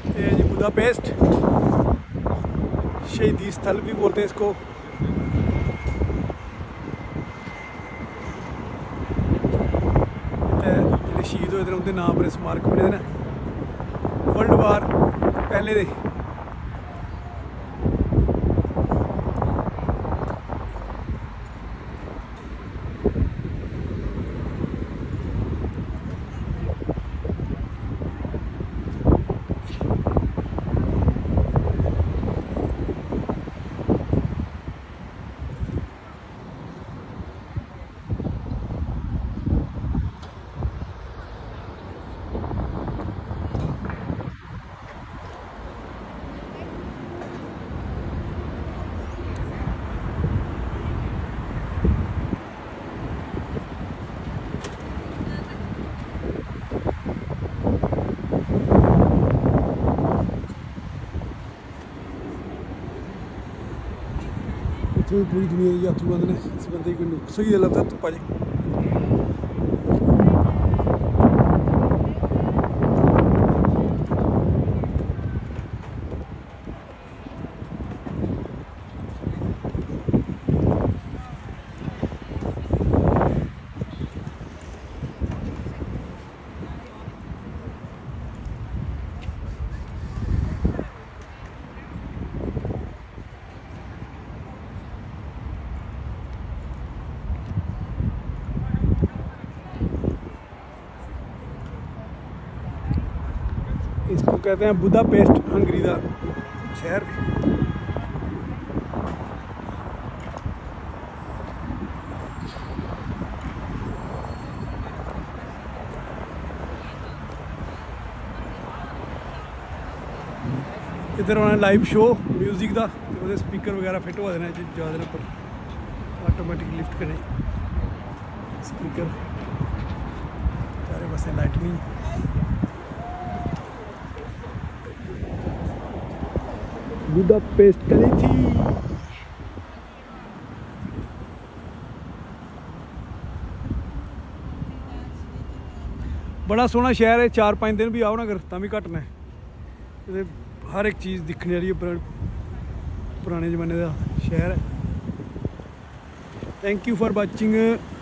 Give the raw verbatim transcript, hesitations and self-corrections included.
ये जी बुदापेस्ट, शहीदी स्थल भी बोलते हैं इसको। जो शहीद होए उनके नाम पर स्मारक बने ने वर्ल्ड वार पहले दे। पूरी दुनिया के यात्रु आते हैं। इस बंदे की नुक्स ही लगता धुप्पा जी। इसको कहते हैं बुदापेस्ट, हंगरी का शहर। इधर होना लाइव शो म्यूजिक का, तो स्पीकर वगैरह फिट हो देना जा देना पर ऑटोमेटिक लिफ्ट करने स्पीकर सारे पासे लाइटनिंग। बुदापेस्ट करी थी। बड़ा सोहना शहर है, चार पाँच दिन भी आओ ना अगर तां भी घट ने। हर एक चीज़ दिखने वाली है, पुराने जमाने का शहर है। Thank you for watching.